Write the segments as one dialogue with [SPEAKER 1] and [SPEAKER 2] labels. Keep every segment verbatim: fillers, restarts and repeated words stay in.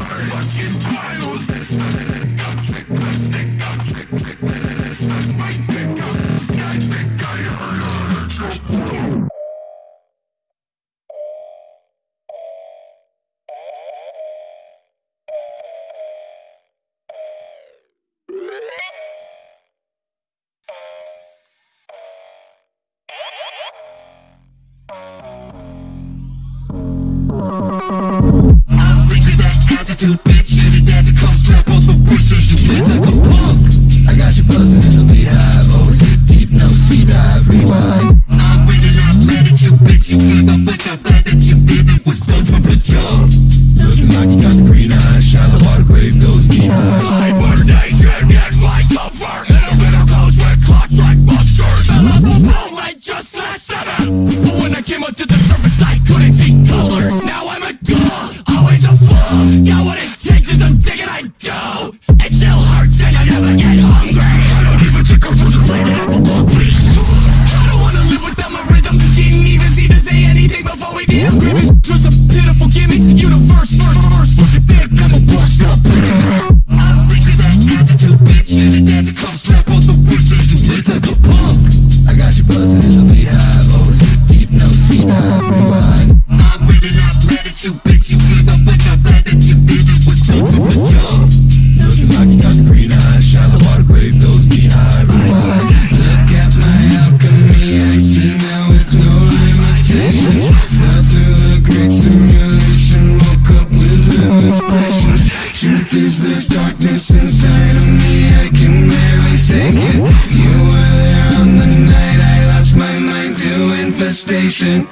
[SPEAKER 1] Bitch, you're dead to come slap on the wrist and you live like a punk. I got you buzzing in the beehive, always hit deep, no sea dive, rewind. I'm reading out mad at you, bitch, you live up with the fact that you did it was done from the jump. Looking like you got the green eyes, shallow water grave, those beehives. High water days, you're dead like cover. Little bit of clothes with clocks like mustard. My love will blow like just last summer. But when I came up to the surface, I couldn't see colors. Now I'm a god, always a fool. Got what it takes is I'm thinking I do. It still hurts and I never get hungry. I don't even think I'm supposed to play the apple block, please. I don't wanna live without my rhythm. Didn't even see to say anything before we did. Grimace, just some pitiful gimmicks. Universe, first, first, looking big, I'm a washed up. I'm thinking that attitude, bitch. You're dead to come slap on the wrist and you live like a punk. I got you buzzing in the beehive, always hit deep, no sea dive, rewind. I'm reading out mad at you, bitch. You live up with the fact that you did it was done from the jump. Looking like you got the green eyes, shallow water grave, those beehive, rewind. Look at my alchemy, I see now with no limitations. Fell through the great simulation, woke up with illustrations. Truth is there's darkness inside of me, I can barely take it. You were there on the night I lost my mind to infestation.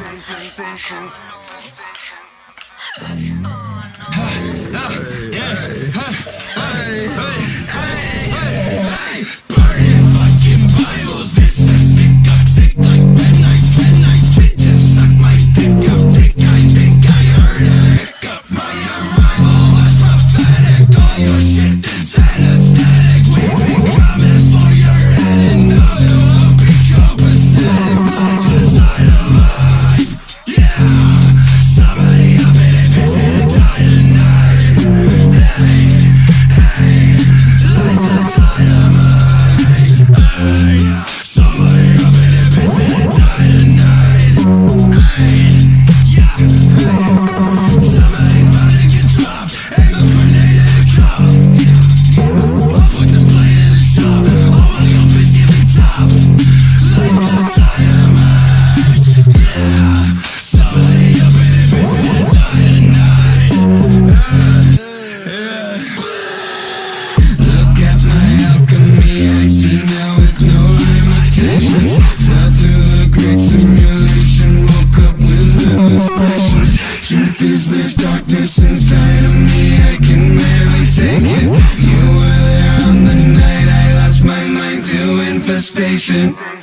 [SPEAKER 1] Burning fucking Bibles, this is sick up, sick like midnight, midnight. Bitches suck my dick up, dick. I think I heard a hiccup. My arrival was prophetic. All your shit is anesthetic. We've been coming for your head, and now it will be copacetic. Like a dynamite, yeah. Somebody up in it, busy dynamite. Hey, hey, like a dynamite. Hey, somebody up in it, busy dynamite. Hey, yeah, hey. Somebody body get dropped, aim a grenade at a cop. I'll put the blade in the top, all of your bitch giving top. Like a dynamite, yeah. Somebody up in it, busy dynamite. Look at my alchemy, I see now with no limitations. Fell through the great simulation, woke up with illustrations. Truth is there's darkness inside of me, I can barely take it. You were there on the night I lost my mind to infestation.